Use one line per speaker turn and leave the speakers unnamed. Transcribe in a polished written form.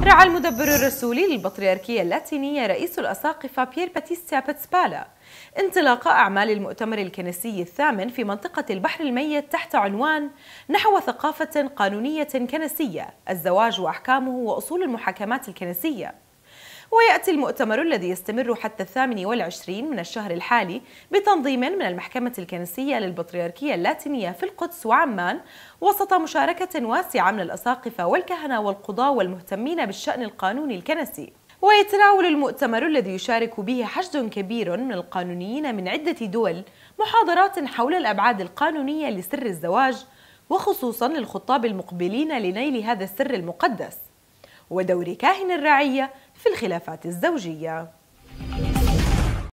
رعى المدبر الرسولي للبطريركية اللاتينية رئيس الأساقفة بيير باتيستيا باتسبالا انطلاق أعمال المؤتمر الكنسي الثامن في منطقة البحر الميت تحت عنوان نحو ثقافة قانونية كنسية: الزواج وأحكامه وأصول المحاكمات الكنسية. ويأتي المؤتمر الذي يستمر حتى 28 من الشهر الحالي بتنظيم من المحكمة الكنسية للبطريركية اللاتينية في القدس وعمان، وسط مشاركة واسعة من الأساقفة والكهنة والقضاة والمهتمين بالشأن القانوني الكنسي. ويتناول المؤتمر الذي يشارك به حشد كبير من القانونيين من عدة دول محاضرات حول الأبعاد القانونية لسر الزواج، وخصوصا للخطاب المقبلين لنيل هذا السر المقدس، ودور كاهن الرعية في الخلافات الزوجية.